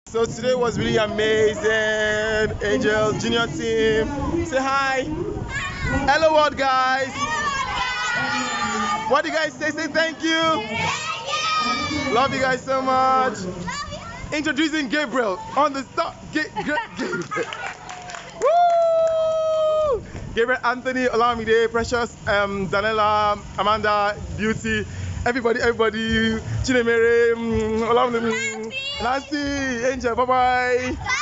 So today was really amazing. Angel Junior team. Say hi. Hello world guys. What do you guys say? Say thank you. Love you guys so much. Introducing Gabriel on the stop. Gabriel. Woo! Gabriel, Anthony, Olamide, Precious, Danella, Amanda, Beauty, everybody, Chinemere, Olamide, Nancy, Angel, bye bye.